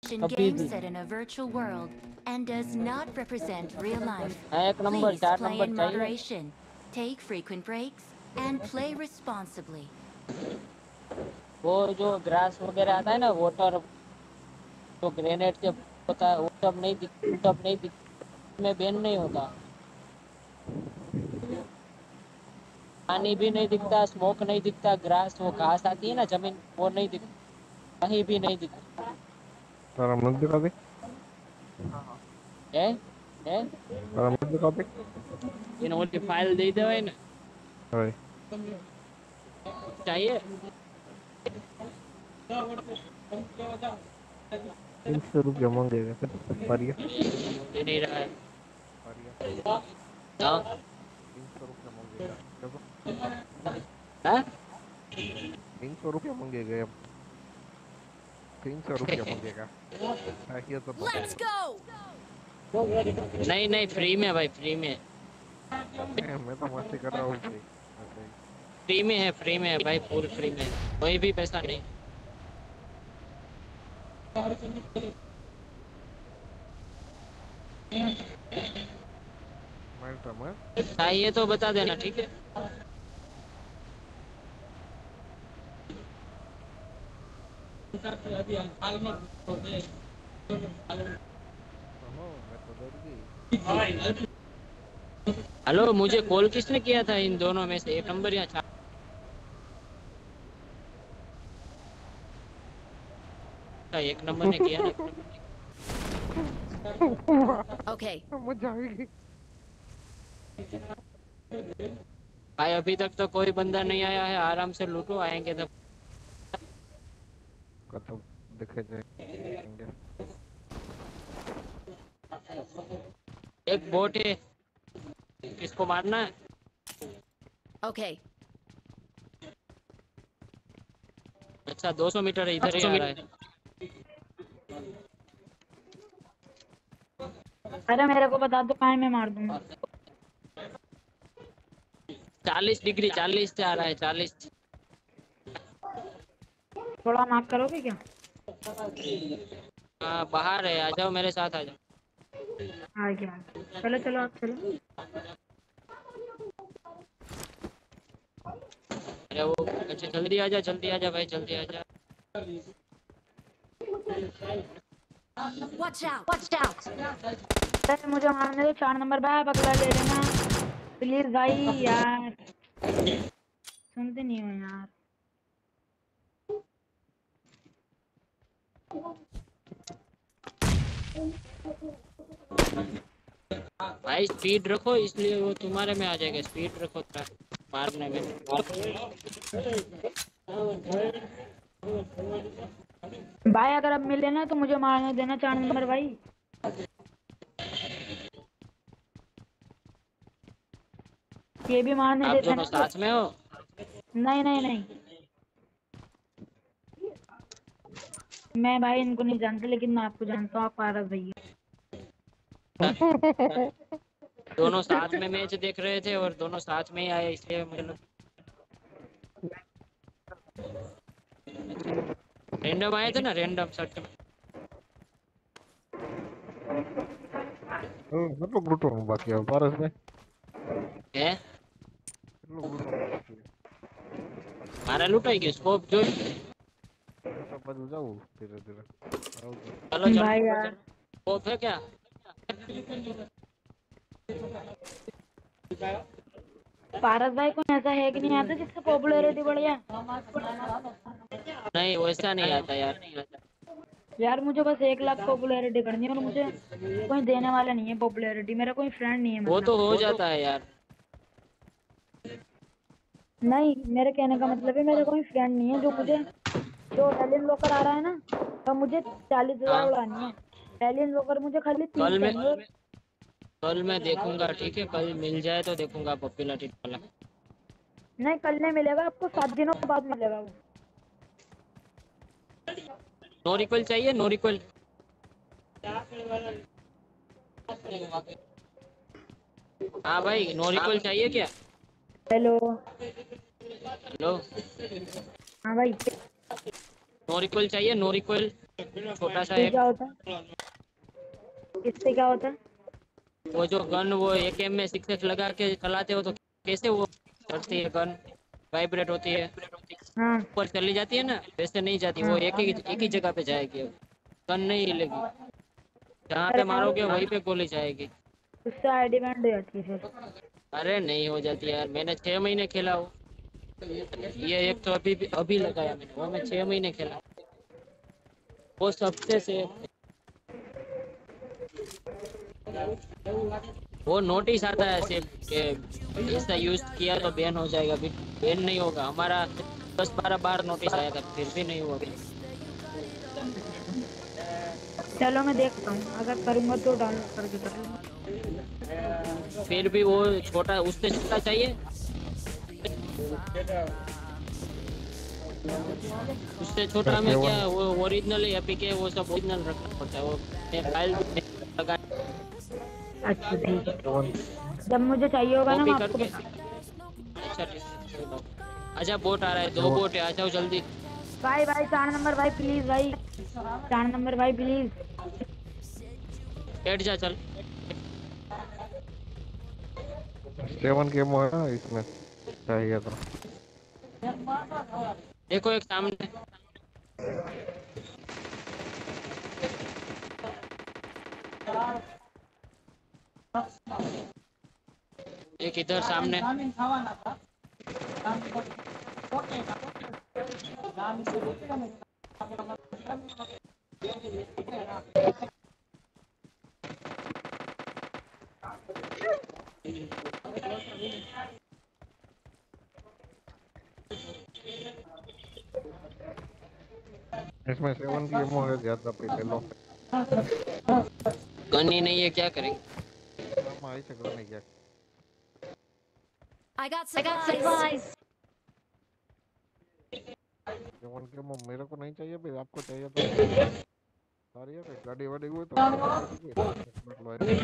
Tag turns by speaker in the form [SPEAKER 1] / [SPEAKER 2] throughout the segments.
[SPEAKER 1] कभी
[SPEAKER 2] game
[SPEAKER 1] भी।
[SPEAKER 2] set in a virtual world and does not represent real life.
[SPEAKER 1] एक number,
[SPEAKER 2] Please
[SPEAKER 1] 4
[SPEAKER 2] play
[SPEAKER 1] number
[SPEAKER 2] in
[SPEAKER 1] चाहिए।
[SPEAKER 2] moderation, take frequent breaks, and play responsibly.
[SPEAKER 1] वो जो grass वगैरह आता है ना, वाटर, जो ग्रेनेड से होता है, वो सब नहीं दिख में बैन नहीं होता। पानी भी नहीं दिखता, स्मोक नहीं दिखता, ग्रास, वो घास आती है ना जमीन, वो नहीं दिखता, कहीं भी नहीं दिखता।
[SPEAKER 3] तारा मत दिखा दे,
[SPEAKER 1] है
[SPEAKER 3] तारा मत दिखा दे।
[SPEAKER 1] इन ओली फाइल दे दे ना,
[SPEAKER 3] हाय
[SPEAKER 1] चाहिए।
[SPEAKER 3] 300 रुपया मांगेगा फिर पारिया।
[SPEAKER 1] दे नहीं रहा है।
[SPEAKER 3] पारिया
[SPEAKER 1] हाँ
[SPEAKER 3] 300 रुपया मांगेगा जब।
[SPEAKER 1] हाँ?
[SPEAKER 3] 300 रुपया मांगेगा अब, 300 रुपया मांगेगा। चाहिए तो बता।
[SPEAKER 2] Let's go!
[SPEAKER 1] नहीं नहीं, फ्री में भाई, फ्री में।
[SPEAKER 3] मैं तो मस्ती कर रहा हूँ भाई, ऐसे ही।
[SPEAKER 1] फ्री में है भाई, फुल फ्री में, कोई भी पैसा नहीं।
[SPEAKER 3] मैं तो मैं
[SPEAKER 1] चाहिए तो बता देना, ठीक है।
[SPEAKER 3] मैं तो डर गई।
[SPEAKER 1] हेलो, मुझे कॉल किसने किया था इन दोनों में से? एक नंबर या 4? एक नंबर ने किया ना।
[SPEAKER 2] Okay.
[SPEAKER 3] मजा आ गई।
[SPEAKER 1] भाई अभी तक तो कोई बंदा नहीं आया है, आराम से लूटो, आएंगे तब।
[SPEAKER 3] तो देखे जाएंगे।
[SPEAKER 1] एक बोट है, किसको मारना है?
[SPEAKER 2] Okay.
[SPEAKER 1] अच्छा 200 मीटर है, इधर ही आ रहा है।
[SPEAKER 4] अरे मेरे को बता दो कहाँ मैं मार दूंगा।
[SPEAKER 1] 40 डिग्री, 40 से आ रहा है, 40।
[SPEAKER 4] थोड़ा माफ करोगे क्या?
[SPEAKER 1] हाँ बाहर है, आ जाओ मेरे साथ, आ जाओ।
[SPEAKER 4] आ गया। चलो चलो आप चलो।
[SPEAKER 1] अरे वो, अच्छा जल्दी आ जा, जल्दी आ जा भाई, जल्दी आ जा।
[SPEAKER 2] Watch out! Watch out!
[SPEAKER 4] अरे मुझे मारने दो, 4 नंबर भाई, बदला ले लेना प्लीज भाई यार, सुनते नहीं हो यार।
[SPEAKER 1] भाई स्पीड रखो, इसलिए वो तुम्हारे में आ जाएगा, स्पीड रखो थोड़ा मारने में।
[SPEAKER 4] भाई अगर अब मिले ना तो मुझे मारने देना 4 नंबर भाई। ये भी मारने
[SPEAKER 1] आप
[SPEAKER 4] देते
[SPEAKER 1] दोनों
[SPEAKER 4] ना तो।
[SPEAKER 1] साथ में हो?
[SPEAKER 4] नहीं नहीं नहीं, मैं भाई इनको नहीं जानता, लेकिन मैं आपको जानता हूँ, आप पारस भैया।
[SPEAKER 1] दोनों साथ में मैच देख रहे थे और दोनों साथ में ही आए, इसलिए मुझे रैंडम आए थे ना, रैंडम सर्च में।
[SPEAKER 3] सब लोग लूटो बाकी है पारस में।
[SPEAKER 1] है
[SPEAKER 3] सब लोग लूटो बाकी है।
[SPEAKER 1] मारा लूटाई के स्कोप जो।
[SPEAKER 3] मैं तो बदल जाऊँ धीरे धीरे।
[SPEAKER 1] चलो चलो
[SPEAKER 4] भाई
[SPEAKER 1] चलो
[SPEAKER 4] यार
[SPEAKER 1] चलो, स्कोप है क्या?
[SPEAKER 4] पारस भाई को ऐसा है कि नहीं आता जिससे पॉपुलैरिटी बढ़ जाए?
[SPEAKER 1] नहीं वैसा नहीं आता यार, नहीं आता।
[SPEAKER 4] यार मुझे बस 1 लाख पॉपुलैरिटी करनी है, और मुझे कोई देने वाला नहीं है पॉपुलैरिटी, मेरा कोई फ्रेंड नहीं है
[SPEAKER 1] वो तो
[SPEAKER 4] मतलब।
[SPEAKER 1] हो जाता है यार।
[SPEAKER 4] नहीं, मेरे कहने का मतलब है मेरा कोई फ्रेंड नहीं है जो मुझे, जो एलियन वॉकर आ रहा है ना, तो मुझे 40,000
[SPEAKER 1] हाँ
[SPEAKER 4] उड़ानी है। एलियन वॉकर मुझे खाली 30
[SPEAKER 1] कल मैं
[SPEAKER 4] चाहिए।
[SPEAKER 1] कल मैं देखूंगा, ठीक है, कल मिल जाए तो देखूंगा पॉपुलैरिटी वाला।
[SPEAKER 4] नहीं कल नहीं मिलेगा आपको, 7 दिनों बाद मिलेगा वो।
[SPEAKER 1] नो रिकॉल चाहिए, नो रिकॉल। हाँ भाई, नो रिकॉल चाहिए क्या?
[SPEAKER 4] हेलो।
[SPEAKER 1] हेलो।
[SPEAKER 4] हाँ भाई।
[SPEAKER 1] नो रिकॉइल चाहिए, नो रिकॉइल छोटा सा
[SPEAKER 4] ये
[SPEAKER 1] एक।
[SPEAKER 4] क्या होता है? इससे क्या होता है?
[SPEAKER 1] वो जो गन वो एकेएम में 6x लगा के चलाते हो तो कैसे वो चलती है गन, वाइब्रेट होती है,
[SPEAKER 4] हाँ
[SPEAKER 1] ऊपर चली जाती है ना, वैसे नहीं जाती वो,
[SPEAKER 4] हाँ।
[SPEAKER 1] एक ही जगह पे जाएगी, गन नहीं हिलेगी, जहाँ
[SPEAKER 4] अरे
[SPEAKER 1] पे
[SPEAKER 4] यार
[SPEAKER 1] मारोगे वहीं पे गोली जाएगी।
[SPEAKER 4] उससे आईडी बैंड हो जाती है फिर।
[SPEAKER 1] अरे नहीं हो जाती यार, मैंने 6 महीने खेला वो। ये एक तो अभी लगाया मैंने, वो मैं 6 महीने खेला, वो सबसे से। वो नोटिस आता है सिर्फ कि ऐसा यूज किया तो बैन हो जाएगा, बैन नहीं होगा हमारा। 10-12 बार नोटिस आया था, फिर भी नहीं हुआ।
[SPEAKER 4] चलो मैं देखता हूँ, अगर करूँगा तो डाउनलोड करके कर लूँगा।
[SPEAKER 1] फिर भी वो छोटा, उससे छोटा चाहिए, उससे छोटा में क्या
[SPEAKER 3] सेवन
[SPEAKER 1] वो ओरिजिनल या पीके वो सब ओरिजिनल रखना पड़ता है, वो फाइल लगा
[SPEAKER 4] अच्छा ठीक है,
[SPEAKER 3] सेवन
[SPEAKER 4] जब मुझे चाहिए होगा ना
[SPEAKER 1] कॉपी
[SPEAKER 4] मैं आपको
[SPEAKER 1] करके।
[SPEAKER 4] बता।
[SPEAKER 1] अच्छा ठीक है। अच्छा बोट आ रहा है, 2
[SPEAKER 3] सेवन
[SPEAKER 1] बोट है, आ जाओ जल्दी।
[SPEAKER 4] भाई भाई 4 नंबर भाई प्लीज भाई, 4 नंबर भाई प्लीज।
[SPEAKER 1] बैठ जा चल।
[SPEAKER 3] सेवन के एमओ है ना इसमें, चाहिए तो।
[SPEAKER 1] देखो एक सामने, एक इधर सामने।
[SPEAKER 3] इसमें सेवन की एमओ है, ज्यादा पे ले लो।
[SPEAKER 1] गन ही नहीं है, क्या करेंगे।
[SPEAKER 3] हम आई से करने क्या।
[SPEAKER 2] I got supplies.
[SPEAKER 3] सेवन के एमओ मेरे को नहीं चाहिए भाई, आपको चाहिए तो बताओ। सारी है कोई गाड़ी वाड़ी हुई तो गाड़ी कोई मतलब है।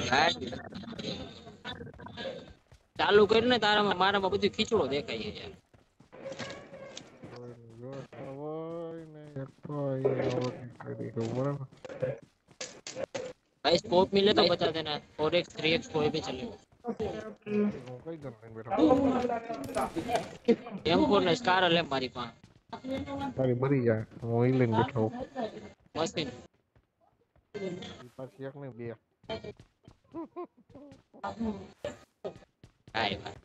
[SPEAKER 1] ચાલુ કરીને તારામાં મારામાં બધું ખીચડો દેખાય છે યાર।
[SPEAKER 3] कोई नहीं व्यवस्था कोई नहीं, एक तो ये आवक गाड़ी के ऊपर है ना।
[SPEAKER 1] भाई स्कोप मिले तो बता देना, 4x 3x कोई भी चलेगा।
[SPEAKER 3] वो कई गन नहीं बेटा।
[SPEAKER 1] M4 ने स्कार ले मारी पास
[SPEAKER 3] सारी मरी जाए वो ही लेने बैठा हूँ।
[SPEAKER 1] मस्ती।
[SPEAKER 3] पास एक नहीं दिया।
[SPEAKER 1] हाय भाई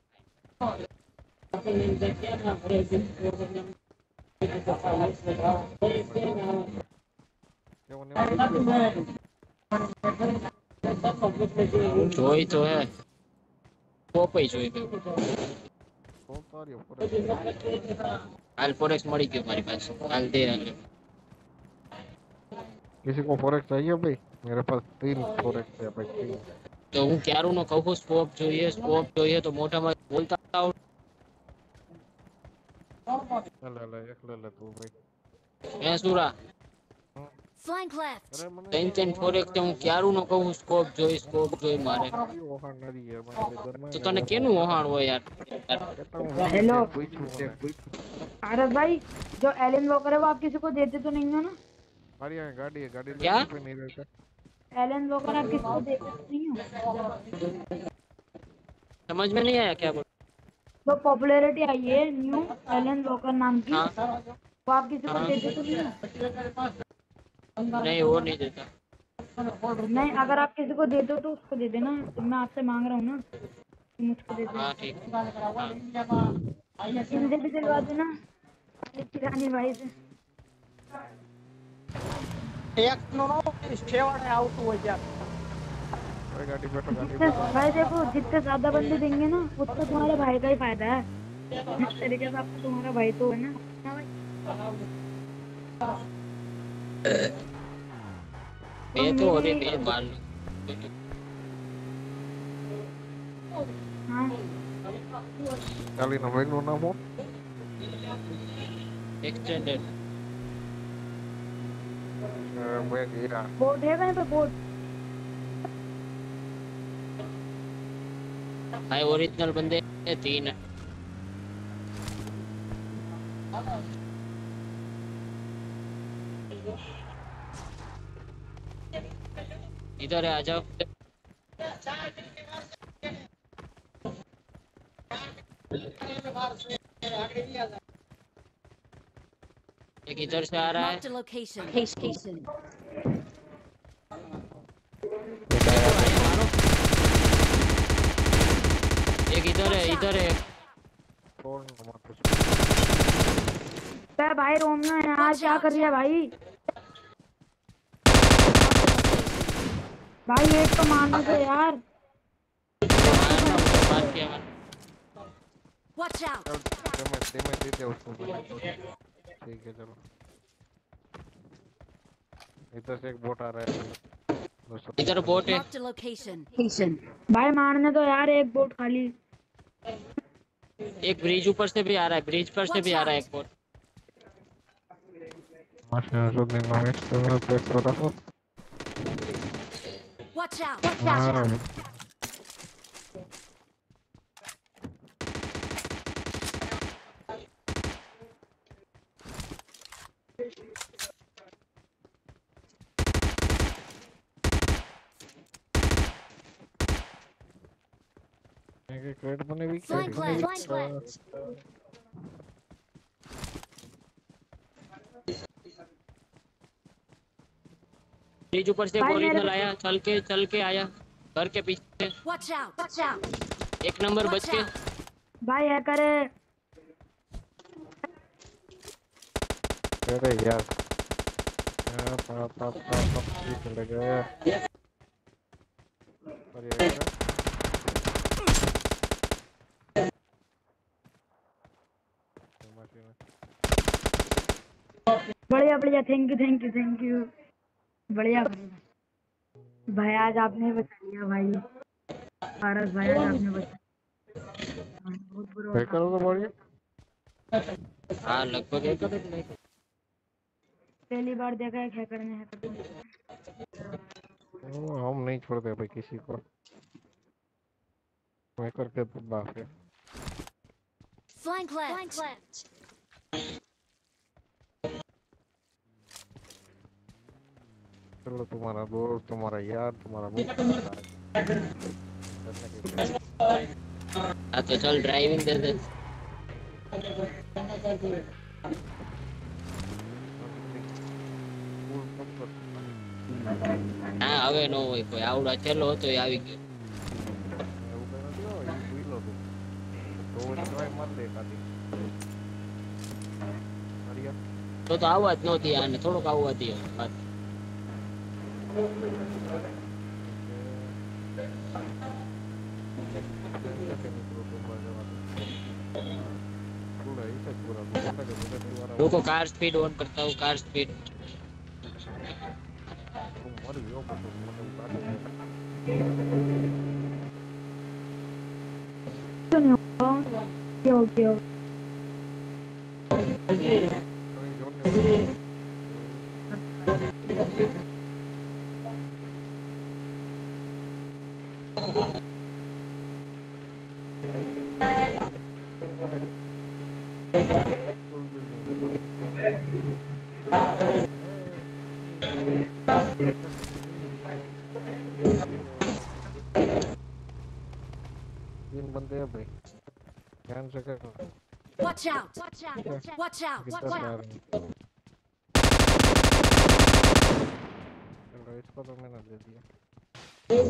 [SPEAKER 3] सेवन एमओ
[SPEAKER 1] જોઈ તો હે સ્કોપ ही જોઈ ગયો।
[SPEAKER 3] तो सारी ऊपर है।
[SPEAKER 1] હાલ 4x મળી ગયો મારી પાસે, હાલ દે હાલ।
[SPEAKER 3] किसी को फोरेक्स चाहिए भाई? मेरे पास 3 फोरेक्स है भाई, 3।
[SPEAKER 1] તો હું ક્યારું નો કહું સ્કોપ જોઈએ તો મોટામાં બોલતા આવડે।
[SPEAKER 3] ले ले एक ले ले तू भाई।
[SPEAKER 1] હે સુરા
[SPEAKER 2] Flank left.
[SPEAKER 3] अरे मैंने
[SPEAKER 1] તેન તેન 4x તે હું ક્યારું નો કહું સ્કોપ જોઈ મારે,
[SPEAKER 3] ओहां नरी है मैं घर में
[SPEAKER 1] તો તને કેનું વહાણ હોય યાર।
[SPEAKER 3] कहता हूँ।
[SPEAKER 4] हेलो
[SPEAKER 3] कोई
[SPEAKER 4] आरस भाई, जो एलन वॉकर है वो आप किसी को देते तो नहीं हो ना?
[SPEAKER 3] हमारी यहाँ गाड़ी
[SPEAKER 1] क्या?
[SPEAKER 3] पे नहीं रहता।
[SPEAKER 4] एलन वॉकर आप किसी को देते तो नहीं हो?
[SPEAKER 1] समझ में नहीं आया क्या बोल।
[SPEAKER 4] तो पॉपुलैरिटी आई है न्यू एलन वॉकर नाम की,
[SPEAKER 1] हाँ
[SPEAKER 4] वो आप किसी को
[SPEAKER 1] हाँ।
[SPEAKER 4] देते तो नहीं हो?
[SPEAKER 1] नहीं वो नहीं देता।
[SPEAKER 4] नहीं, अगर आप किसी को देते हो तो उसको दे देना, मैं आपसे मांग रहा हूँ ना कि मुझको दे दे।
[SPEAKER 1] हाँ ठीक है।
[SPEAKER 4] इनसे भी दिलवा देना रानी भाई से।
[SPEAKER 3] अरे गाड़ी बैठो
[SPEAKER 4] जितने भाई देखो, जितने ज्यादा बंदे देंगे ना उतना तुम्हारे भाई का ही फायदा है। इस तरीके से आपको तुम्हारा भाई तो है ना। हाँ भाई।
[SPEAKER 1] मैं तो और एक मार लूँ।
[SPEAKER 4] हाँ
[SPEAKER 3] गाड़ी ना बैग ना हो।
[SPEAKER 1] एक्सटेंडेड
[SPEAKER 3] बैग ये
[SPEAKER 4] बोट है कहीं पे बोट?
[SPEAKER 1] भाई ओरिजिनल बंदे 3 है। इधर आ जाओ। एक इधर से आ रहा है।
[SPEAKER 2] Marked a location.
[SPEAKER 3] एक आया देखो
[SPEAKER 1] मारो। एक इधर है, इधर है।
[SPEAKER 3] छोड़ ना मत कुछ।
[SPEAKER 4] बे भाई रोमना यार
[SPEAKER 2] Watch
[SPEAKER 4] क्या
[SPEAKER 2] out.
[SPEAKER 4] कर रही है भाई? भाई एक तो मारने दो यार।
[SPEAKER 1] मारना उधर मार के मार।
[SPEAKER 2] Watch out.
[SPEAKER 3] चल डैमेज दे दे उसको ठीक है चलो। इधर से एक बोट आ रहा है अभी।
[SPEAKER 1] इधर बोट है।
[SPEAKER 2] Marked a location.
[SPEAKER 4] भाई मारने दो यार एक बोट खाली।
[SPEAKER 1] एक ब्रिज ऊपर से भी आ रहा है, ब्रिज पर से भी आ रहा है एक बोट।
[SPEAKER 3] माशा जो दिन में इस्तेमाल पे करा हो।
[SPEAKER 2] Watch out.
[SPEAKER 3] हाँ एक क्रेट बने भी
[SPEAKER 2] Flank left.
[SPEAKER 1] ब्रिज ऊपर से एक
[SPEAKER 4] भाई मेरे
[SPEAKER 1] ओरिजिनल आया, चल के आया घर के पीछे।
[SPEAKER 2] Watch out.
[SPEAKER 1] एक नंबर बच
[SPEAKER 2] Watch
[SPEAKER 1] के।
[SPEAKER 2] out.
[SPEAKER 4] भाई है करे।
[SPEAKER 3] अरे यार पाप चले गए और ये मशीन
[SPEAKER 4] बढ़िया बढ़िया थैंक यू बढ़िया बढ़िया। भाई आज आपने बचा लिया भाई। पारस भाई आज आपने बचा लिया। बहुत बुरा
[SPEAKER 3] क्या
[SPEAKER 4] होता।
[SPEAKER 3] करोगे बोलिए
[SPEAKER 1] हाँ लगभग एक करोड़ नहीं।
[SPEAKER 4] पहली बार देखा है हैकर ने हैकर।
[SPEAKER 3] हम नहीं छोड़ते भाई किसी को मैं करके तो बाप है
[SPEAKER 2] Flank left.
[SPEAKER 3] चलो तुम्हारा दोस्त तुम्हारा यार तुम्हारा मुफ्त
[SPEAKER 1] हाँ तो चल ड्राइविंग दे दे। हाँ હવે નો હોય કોઈ આવડો છેલ્લો હતો એ આવી ગયો। તો આવવા જ નહોતી આને, થોડોક આવવા દે વાત। रुको कार स्पीड ऑन करता हूँ, कार स्पीड।
[SPEAKER 4] ओके
[SPEAKER 3] तीन बंदे हैं भाई ध्यान से कर
[SPEAKER 2] Watch out.
[SPEAKER 3] कितना जा रहे हैं चलो इसको तो मैंने दे दिया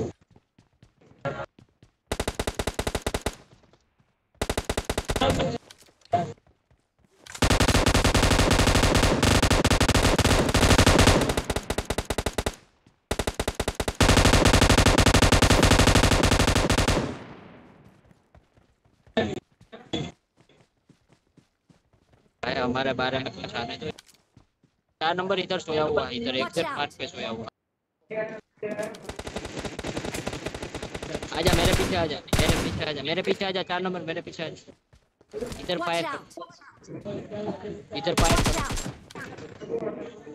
[SPEAKER 1] भाई हमारे बारे में कुछ आने दो। 4 नंबर इधर सोया हुआ है, इधर एग्जिट मार्क पे सोया हुआ। आजा मेरे पीछे आजा, मेरे पीछे आजा, मेरे पीछे आजा। 4 नंबर मेरे पीछे आजा। इधर
[SPEAKER 2] Watch
[SPEAKER 1] फायर
[SPEAKER 2] out.
[SPEAKER 1] कर, इधर फायर
[SPEAKER 2] Watch
[SPEAKER 1] कर।
[SPEAKER 2] out.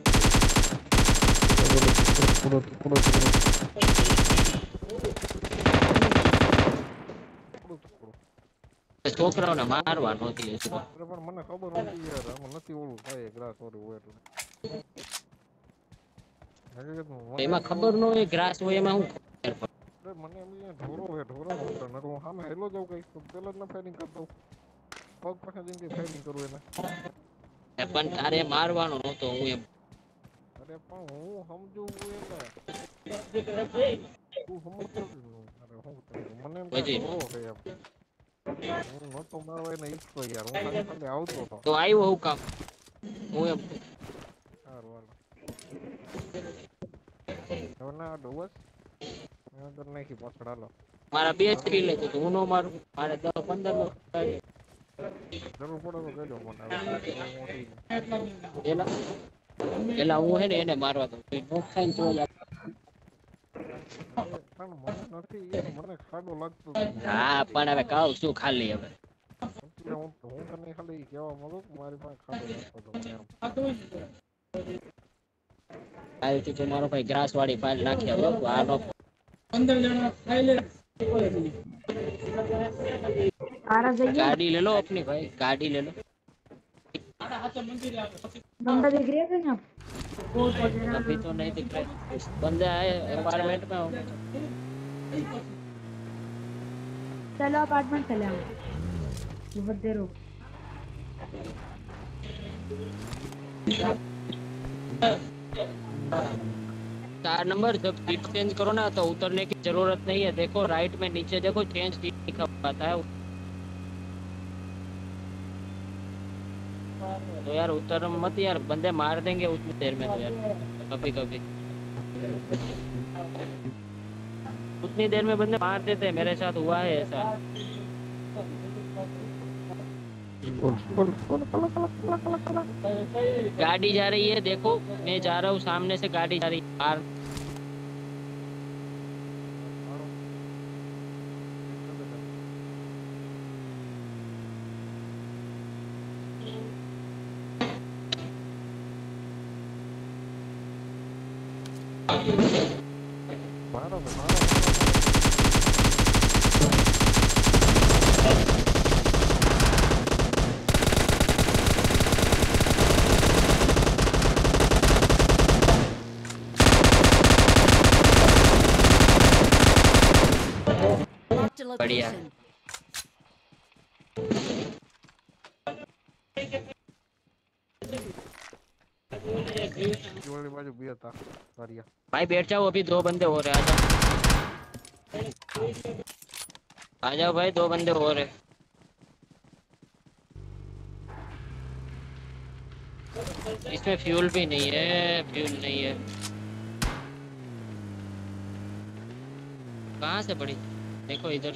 [SPEAKER 1] છોકરાઓને મારવા નહોતી હજુ।
[SPEAKER 3] પણ મને ખબર નહોતી યાર આમાં નથી ઓલું થાય ગ્રાસ ઓરું હોય એટલે મને
[SPEAKER 1] એમાં ખબર ન હોય ગ્રાસ હોય એમાં હું ખબર પડે.
[SPEAKER 3] અરે મને એમ અહીંયા ઢોરો હે ઢોરાનો ડર નકર હું સામે હેલો જાઉં કઈ તો પેલા જ ના ફાયરિંગ કરતો પગ પાસે જઈને ફાયરિંગ કરું એને
[SPEAKER 1] પણ તારે મારવાનો નહોતો હું એમ.
[SPEAKER 3] અરે પણ હું સમજુ એને તું સમજતો જ નહીં. અરે હું તને કહું, મને એમ કે
[SPEAKER 1] પછી
[SPEAKER 3] ઢોરો છે એમ હું નહોતો મારવા એને ઈચ્છતો યાર હું ખાલી ખાલી આવતો હતો
[SPEAKER 1] તો આવ્યો હું કામ હું એમ.
[SPEAKER 3] સારું હાલો હવે ના અડો બસ મેં અંદર નાખી પાછળ હાલો
[SPEAKER 1] મારા બે જ કિલ છે તો હું નો મારું મારે 10-15 નો
[SPEAKER 3] જરૂર પડે તો કહેજો મને હવે બહુ મોટી
[SPEAKER 1] એલા એલા હું હે ને એને મારવા દઉં નોક થાય ને તો જ
[SPEAKER 3] અરે પણ મને નથી યાર મને ખાડો લાગતો હતો
[SPEAKER 1] હા પણ હવે કહું શું ખાલી હવે
[SPEAKER 3] એટલે હું તને ખાલી કહેવા માંગુ કે મારી પાસે ખાડો લાગતો હતો મને એમ
[SPEAKER 1] ફાઇલ થી મારો ભાઈ ગ્રાસ વાળી ફાઇલ નાખી આવ્યો આ નો 15 જણા ફાઇલ
[SPEAKER 4] आरा जाइए
[SPEAKER 1] गाड़ी ले लो अपनी भाई गाड़ी ले लो
[SPEAKER 4] बंदा दिख रहा है कहीं आप
[SPEAKER 1] अभी तो नहीं दिख रहे बंदे आए अपार्टमेंट में होंगे
[SPEAKER 4] चलो अपार्टमेंट चले आओ बहुत देर हो
[SPEAKER 1] 4 नंबर जब सीट चेंज करो ना तो उतरने की जरूरत नहीं है देखो राइट में नीचे देखो चेंज सीट लिखा आता है तो यार उतर मत यार बंदे मार देंगे उतनी देर में तो यार कभी कभी उतनी देर में बंदे मार देते हैं मेरे साथ हुआ है ऐसा गाड़ी जा रही है देखो मैं जा रहा हूँ सामने से गाड़ी जा रही है बाहर
[SPEAKER 3] મારો
[SPEAKER 2] Marked a
[SPEAKER 1] बढ़िया
[SPEAKER 2] location.
[SPEAKER 3] વાળી બાજુ બે હતા સારિયા
[SPEAKER 1] भाई बैठ जाओ अभी 2 बंदे हो रहे आ जाओ भाई 2 बंदे हो रहे इसमें फ्यूल भी नहीं है फ्यूल नहीं है कहाँ से पड़ी देखो इधर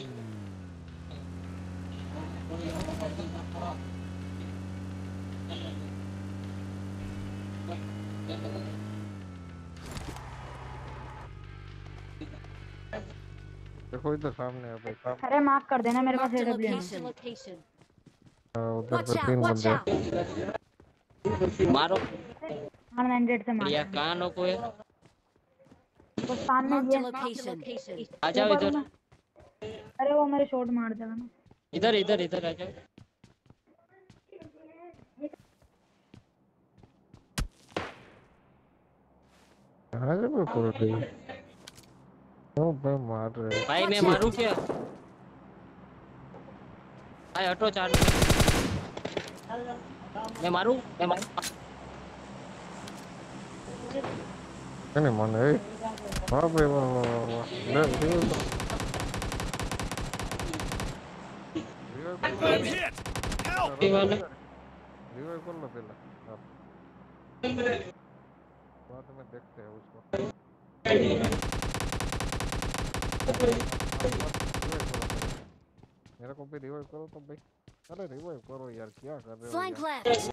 [SPEAKER 3] देखो इधर सामने है भाई सामने
[SPEAKER 4] अरे माफ कर देना मेरे पास
[SPEAKER 2] Marked a
[SPEAKER 4] एडब्ल्यू
[SPEAKER 2] location.
[SPEAKER 3] उधर
[SPEAKER 2] Watch
[SPEAKER 3] पे
[SPEAKER 2] out,
[SPEAKER 3] 3
[SPEAKER 2] watch
[SPEAKER 3] बंदे
[SPEAKER 2] out.
[SPEAKER 1] मारो
[SPEAKER 4] 100 से मार
[SPEAKER 1] बढ़िया कहाँ नको है
[SPEAKER 4] तो सामने
[SPEAKER 2] Marked a
[SPEAKER 4] ये
[SPEAKER 2] location.
[SPEAKER 1] आ जाओ
[SPEAKER 4] ऊपर
[SPEAKER 1] इधर
[SPEAKER 4] में। अरे वो मेरे शॉट मार देगा ना
[SPEAKER 1] इधर इधर इधर आ जाओ
[SPEAKER 3] कहाँ से मैं पूरा गई क्यों भाई मार रहे हो
[SPEAKER 1] भाई मैं मारूं क्या भाई हटो 4 मैं मारूं
[SPEAKER 3] नहीं मन है हाँ भाई ले
[SPEAKER 1] ये वाला
[SPEAKER 3] रिवाइव कर लो पहले आप बाद में देखते हैं उसको मेरे को भी रिवाइव करो तो भाई अरे रिवाइव करो यार क्या कर रहे हो
[SPEAKER 2] Flank
[SPEAKER 3] यार
[SPEAKER 2] left.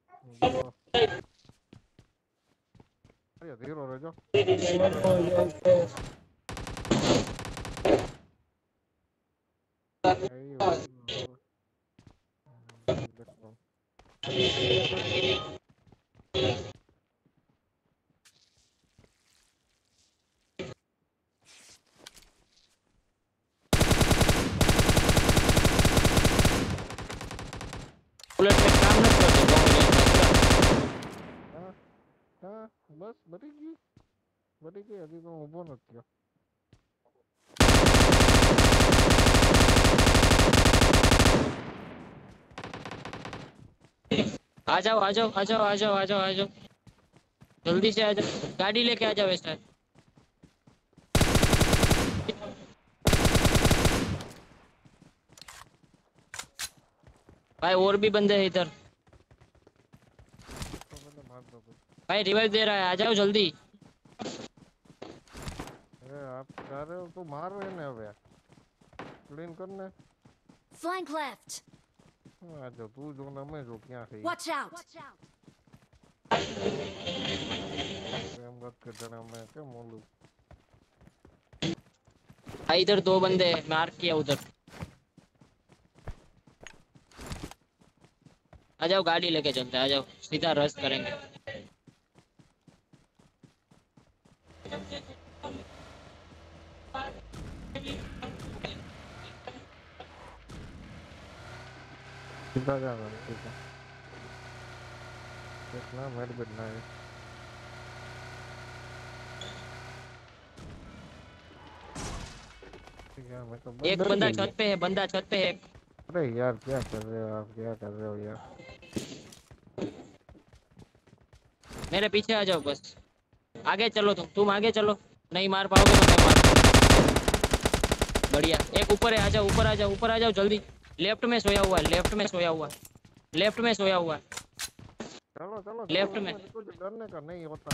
[SPEAKER 3] अरे धीरे रह जाओ
[SPEAKER 1] बुलेट में काम न करो
[SPEAKER 3] हाँ बस मरेगी ઊભો નથી થયો.
[SPEAKER 1] आ जाओ आ जाओ आ जाओ आ जाओ आ जाओ आ जाओ, जल्दी से आ जाओ, गाड़ी लेके आ जाओ ऐसा। भाई और भी बंदे हैं इधर।
[SPEAKER 3] तो मैंने मार दो भाई.
[SPEAKER 1] भाई रिवाइव दे रहा है, आ जाओ जल्दी।
[SPEAKER 3] अरे आप जा रहे हो तो मार रहे ने હવે ક્લીન કરને.
[SPEAKER 2] Flank left.
[SPEAKER 3] આ જો તું જો ને અમે જો ક્યાં છે.
[SPEAKER 2] Watch out.
[SPEAKER 3] એમ વાત કરતા ને અમે કેમ ઓલું.
[SPEAKER 1] भाई इधर दो बंदे हैं, मार किया उधर। आ जाओ गाड़ी लेके चलते हैं, आ जाओ सीधा रश करेंगे।
[SPEAKER 3] सीधा जाना है सीधा. देखना मेड बिना है. यार मैं तो
[SPEAKER 1] एक बंदा छत पे है, बंदा छत पे है।
[SPEAKER 3] अरे यार क्या कर रहे हो आप, क्या कर रहे हो यार.
[SPEAKER 1] मेरे पीछे आ जाओ बस, आगे चलो तुम आगे चलो, नहीं मार पाओगे तो मैं मार। बढ़िया, एक ऊपर है, आ जाओ ऊपर आ जाओ ऊपर आ जाओ जल्दी। लेफ्ट में सोया हुआ है, लेफ्ट में सोया हुआ है, लेफ्ट में सोया हुआ है।
[SPEAKER 3] चलो चलो
[SPEAKER 1] लेफ्ट में
[SPEAKER 3] कुछ डरने का नहीं होता.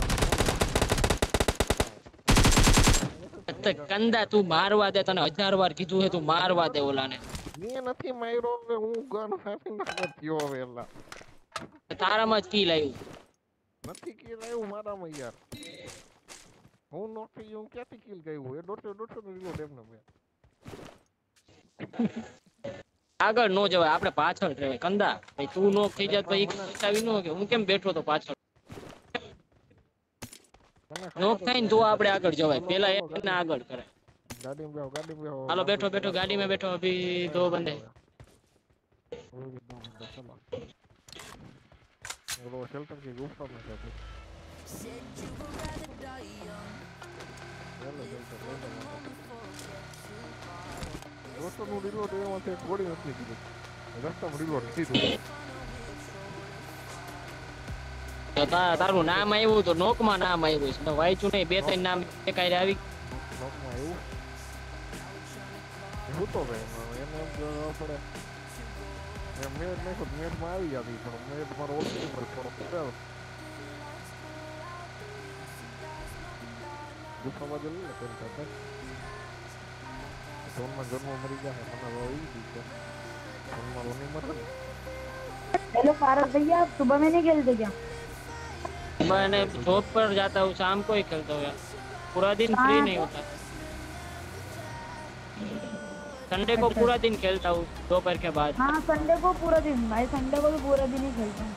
[SPEAKER 1] कंदा तू मारवा दे, तने 1000 बार कीधું है, तू मारवा दे ओलाने।
[SPEAKER 3] મેં નથી માર્યો હવે, હું ગન હાથી ના થયો હવે એલા.
[SPEAKER 1] તારામાં જ કિલ આવ્યું
[SPEAKER 3] નથી કિલ આવ્યું મારામાં યાર. હું નોક થઈ ગયો, ક્યાંથી કિલ ગયું એ દોઢસો રીલોડ એમને મેં.
[SPEAKER 1] આગળ નો જવાય, આપણે પાછળ રહેવાય કંદા. ભાઈ તું નોક થઈ જાય તો ઈ બચાવી ન કે હું કેમ બેઠો તો પાછળ. નોક થાય ને તો આપણે આગળ જવાય, પેલા એકને આગળ કરે.
[SPEAKER 3] गाड़ी में बैठो.
[SPEAKER 1] हालो बैठो बैठो गाड़ी में बैठो, अभी 2 बंदे।
[SPEAKER 3] वो शेल्टर की गुफा में जाते. चलो शेल्टर दोस्तों નું રીલોડ એમાંથી ગોળી નથી દીધી, રસ્તામાં રીલોડ દીધું.
[SPEAKER 1] તો તારું નામ આવ્યું તો નોકમાં નામ આવ્યું છે, વાંચ્યું નહીં, 2-3 નામ એકાયરે આવી.
[SPEAKER 3] નોકમાં આવ્યું હું તો ભાઈ એને આપણે મેડ નાખો મેડમાં આવી જતી, પણ મેડ મારો ઓછી ઉપર થોડો પકડાવ ગુફામાં જલ્દી ને કરી શકતા. જોનમાં જન્મ મરી જાય મને આવી દીધો, જોનમાં નહીં મરે.
[SPEAKER 4] हेलो फारस भैया, आप सुबह में नहीं खेलते क्या?
[SPEAKER 1] मैं जॉब पर जाता हूँ, शाम को ही खेलता हूँ यार, पूरा दिन फ्री नहीं होता। संडे को पूरा दिन खेलता हूँ दोपहर के बाद।
[SPEAKER 4] हाँ संडे को पूरा दिन, भाई संडे को भी पूरा दिन ही खेलता हूँ।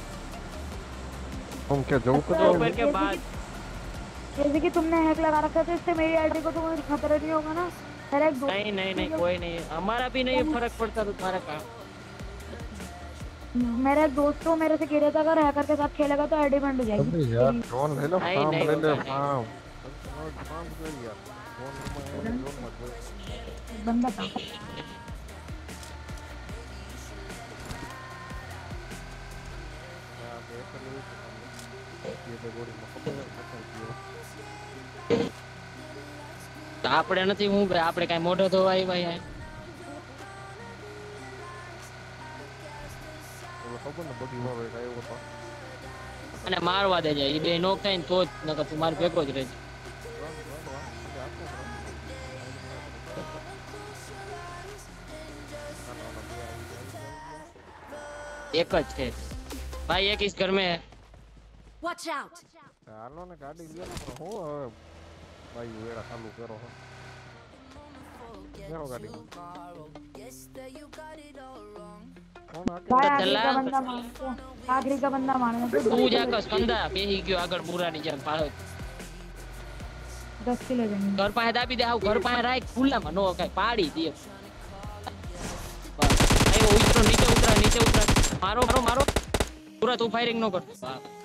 [SPEAKER 3] तुम क्या जॉब कर रहे हो?
[SPEAKER 1] दोपहर के बाद
[SPEAKER 4] जैसे कि तुमने हैक लगा रखा था, इससे मेरी आईडी को तो कोई खतरा नहीं होगा ना? मेरा एक दोस्त,
[SPEAKER 1] नहीं नहीं नहीं कोई नहीं, हमारा भी नहीं फर्क पड़ता तुम्हारा काम।
[SPEAKER 4] मेरा एक दोस्त तो मेरे से कह रहा था अगर हैकर के साथ खेलेगा तो आईडी बंद हो जाएगी।
[SPEAKER 3] अरे यार जोन ले लो,
[SPEAKER 1] नहीं,
[SPEAKER 3] फार्म
[SPEAKER 1] नहीं
[SPEAKER 3] ले ले,
[SPEAKER 1] होता,
[SPEAKER 3] फार्म फार्म कर यार. जोन में जोन मत ले.
[SPEAKER 4] बंदा था
[SPEAKER 3] यार देख लो ये तो गोड़ी में खबर है क्यों.
[SPEAKER 1] આપણે નથી, હું આપણે કઈ મોઢો ધોવા આવ્યા અહીંયા.
[SPEAKER 3] ઓલો ખબર ને બધી વાળો એક આવ્યો હતો.
[SPEAKER 1] અને મારવા દેજે, એ બે નોક થાય ને તો જ, નકર તું માર ભેગો જ રહેજે. एक જ છે ભાઈ, એક इस घर में है।
[SPEAKER 2] Watch out.
[SPEAKER 3] હાલો ને ગાડી લે પણ હું હવે ભાઈ વેડા ચાલુ કરો હો. લેવો ગાડી. કોણ આકે
[SPEAKER 4] भाई आखिरी
[SPEAKER 1] चला।
[SPEAKER 4] का बंदा मारना तो, आखिरी का बंदा मारना तो
[SPEAKER 1] તું જા કસ કંદા બેહી ગયો આગળ બુરાની જેમ પાછો
[SPEAKER 4] 10 किलो जमीन।
[SPEAKER 1] ઘર પાસે દાબી દે, આવ ઘર પાસે રાખ, ખુલ્લામાં નો કઈ પાડી દે। બસ આયો ઉતરો, નીચે ઉતરા, નીચે ઉતરા, મારો મારો મારો, પૂરા તું ફાયરિંગ નો કર।